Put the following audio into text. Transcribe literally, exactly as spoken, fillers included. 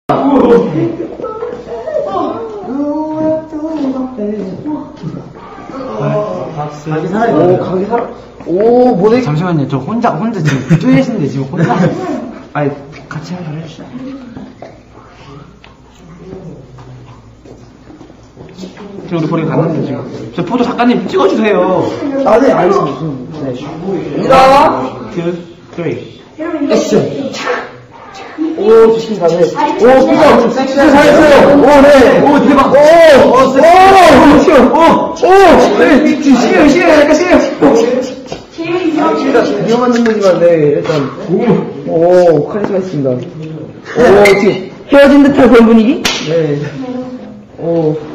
가기 살아. 오, 가기 살아. 오, 뭐래? 잠시만요. 저 혼자, 혼자 지금 뚜엣인데 지금 혼자. 아니, 같이 한번 해주시죠. 지금 우리 버리고 갔는데 지금. 저 포토 작가님 찍어주세요. 아, 네, 알겠습니다. 네. 하나, 둘, 쓰리. 액션. 오, 조심 가네. 오, 진짜, 진짜 잘했어요. 오, 네. 오, 대박. 오, 오, 오, 쉬워. 오, 오, 네, 쉬워, 쉬워, 약간 쉬워. 진짜 위험한 능력이지만, 네, 일단. 오, 오, 카리스마 있습니다. 오, 지금 헤어진 듯한 그런 분위기? 네. 오.